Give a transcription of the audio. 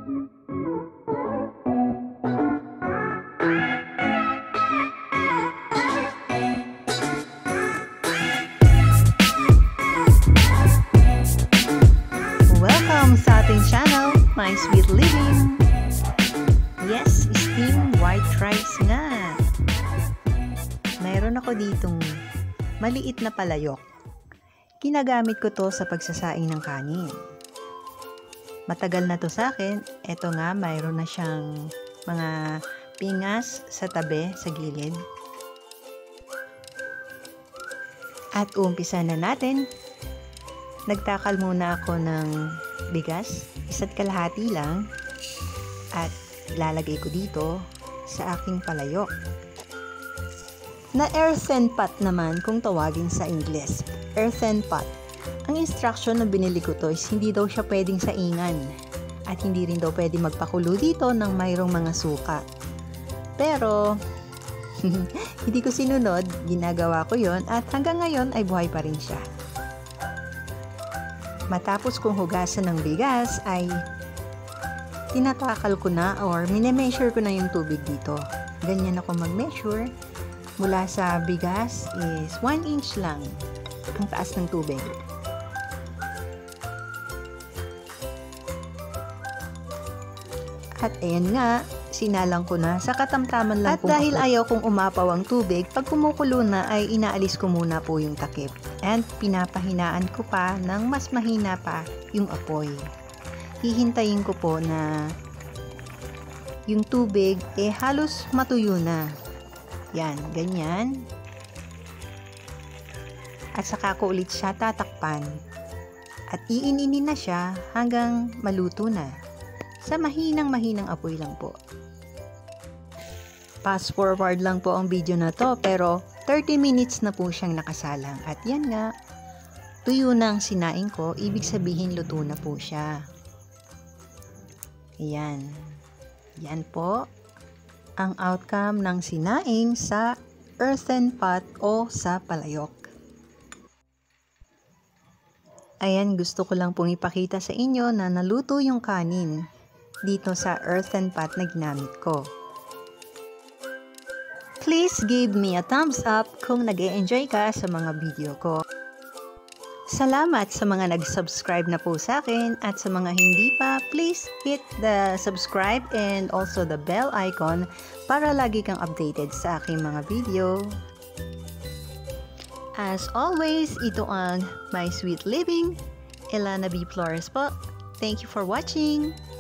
Welcome sa ating channel, My Sweet Living. Yes, steamed white rice nga. Mayroon ako ditong maliit na palayok. Ginagamit ko to sa pagsasaing ng kanin. Matagal na to sa akin. Ito nga, mayroon na siyang mga pingas sa tabi, sa gilid. At umpisa na natin. Nagtakal muna ako ng bigas, 1 kalahati lang, at ilalagay ko dito sa aking palayok. Na earthen pot naman kung tawagin sa Ingles. Earthen pot. Ang instruction na binili ko to is hindi daw siya pwedeng saingan at hindi rin daw pwedeng magpakulo dito ng mayroong mga suka. Pero hindi ko sinunod, ginagawa ko yon at hanggang ngayon ay buhay pa rin siya. Matapos kong hugasan ng bigas ay tinatakal ko na or mine-measure ko na yung tubig dito. Ganyan ako mag-measure. Mula sa bigas is 1 inch lang ang taas ng tubig. At ayan nga, sinalang ko na sa katamtaman lang. At dahil ayaw kong umapaw ang tubig, pag kumukulo na ay inaalis ko muna po yung takip. And pinapahinaan ko pa ng mas mahina pa yung apoy. Hihintayin ko po na yung tubig halos matuyo na. Yan, ganyan. At saka ko ulit siya tatakpan. At iininin na siya hanggang maluto na. Sa mahinang apoy lang po. Fast forward lang po ang video na to, pero 30 minutes na po siyang nakasalang. At yan nga, tuyo na ang sinaing ko, ibig sabihin luto na po siya. Ayan. Yan po ang outcome ng sinaing sa earthen pot o sa palayok. Ayan, gusto ko lang pong ipakita sa inyo na naluto yung kanin dito sa earthen pot na ginamit ko. Please give me a thumbs up kung nag-e-enjoy ka sa mga video ko. Salamat sa mga nag-subscribe na po sa akin at sa mga hindi pa, please hit the subscribe and also the bell icon para lagi kang updated sa aking mga video. As always, ito ang My Sweet Living, Elana B. Flores po. Thank you for watching!